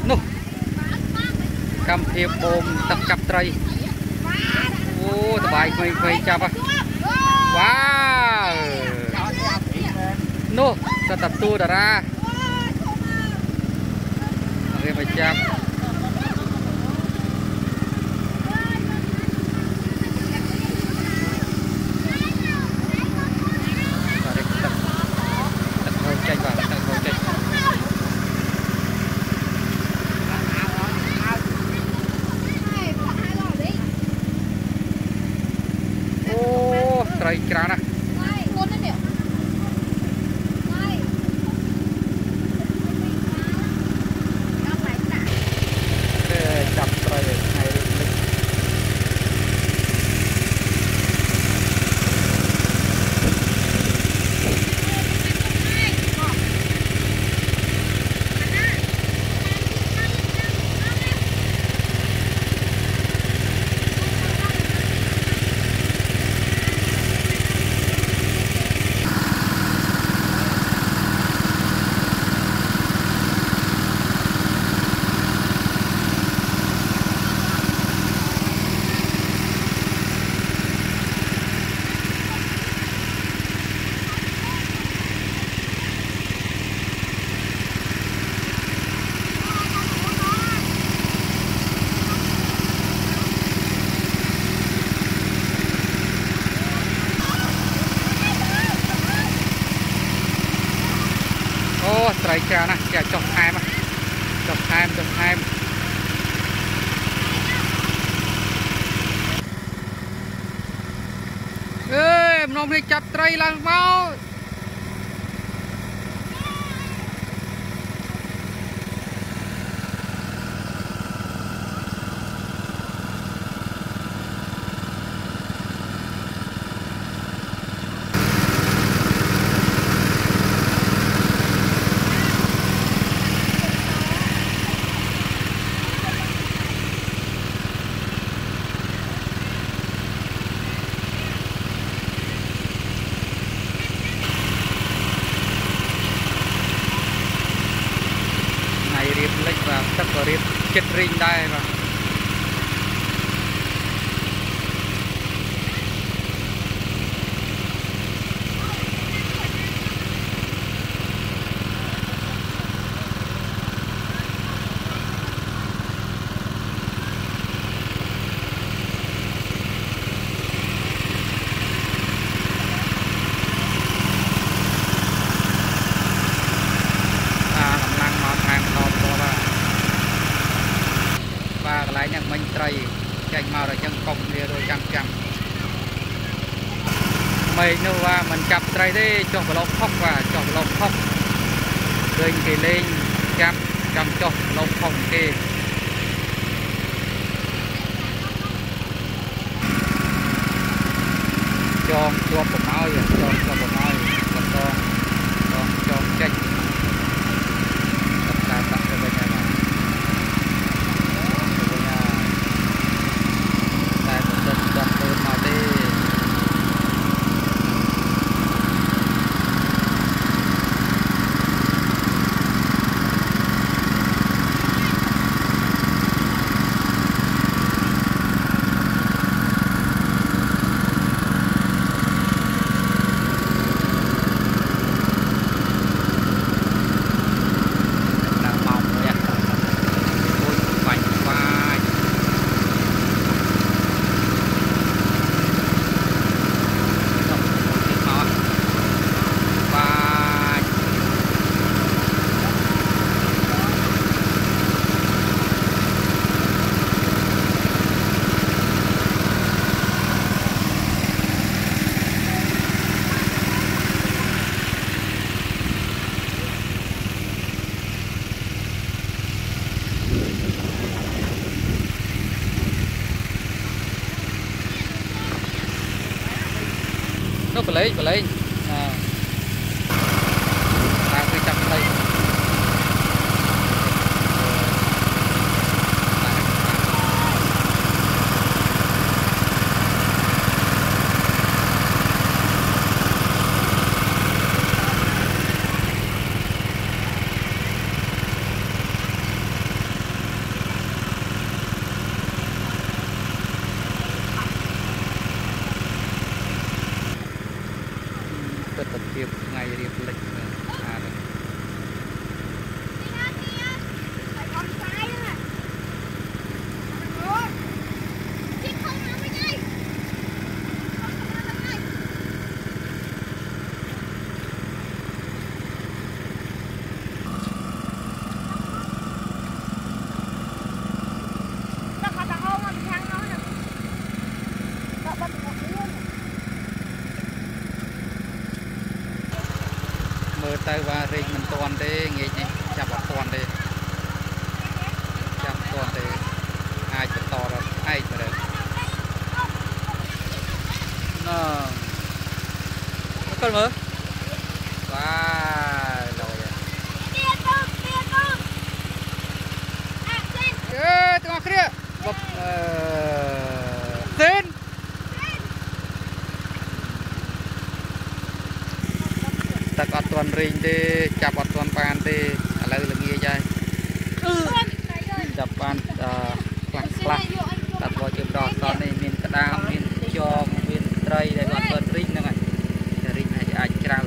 nô cam thiệp bồm tập chập tray ô tờ bài quay chập à wow nô tập tua đã ra ok mày chập Kira na. Trai cha nè, cha chọc ham á, chọc ham. Ê, em nôm đi chập trai lần mau. Và tất cả riêng chết riêng đây mà lại nhận mình trai chạy màu rồi chân công đi rồi chăm mày nu và mình chập trai đi cho vào lông khóc và cho vào lông khóc lên thì lên chăm cho lông không kia cho một máu cho một máu cho chạy tập cho bây giờ nó phải lấy đang cái chăm đây tới và rình mình toàn thế nghe nhỉ chạm vào toàn thế chạm toàn thế ai cho to rồi ai cho đấy nó con mở và rồi tengah kira tên ta có toàn rình đi chạm vào toàn bàn đi lấy là nghe chơi chạm bàn class đặt vào chụp đỏ con này mình cái đam mình cho mình tray để còn toàn rình nữa này rình hay ai chào